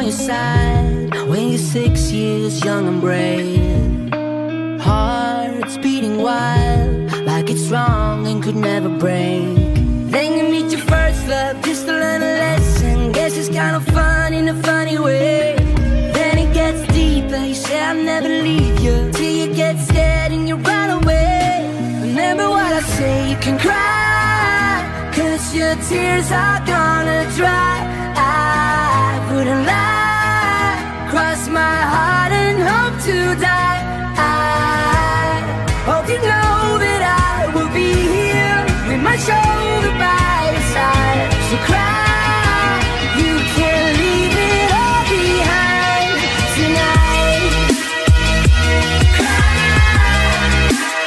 on your side when you're 6 years young and brave. Hearts beating wild, like it's wrong and could never break. Then you meet your first love just to learn a lesson. Guess it's kind of fun in a funny way. Then it gets deeper, you say I'll never leave you, till you get scared and you run away. Remember what I say, you can cry, 'cause your tears are gonna dry. I wouldn't lie, cross my heart and hope to die. I hope you know that I will be here with my shoulder by your side. So cry, you can leave it all behind tonight. Cry,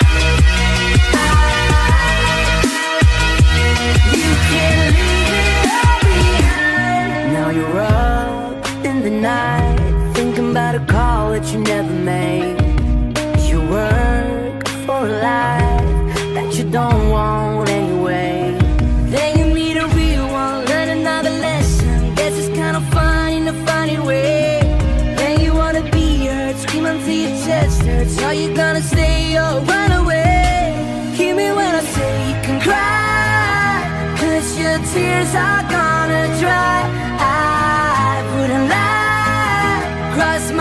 you can leave it all behind. Now you're up in the night, thinking about a call that you never made. You work for a life that you don't want anyway. Then you meet a real one, learn another lesson. Guess it's kind of fun in a funny way. Then you wanna be heard, scream until your chest hurts. Are you gonna stay or run away? Hear me when I say you can cry, 'cause your tears are gonna dry. I wouldn't lie, cross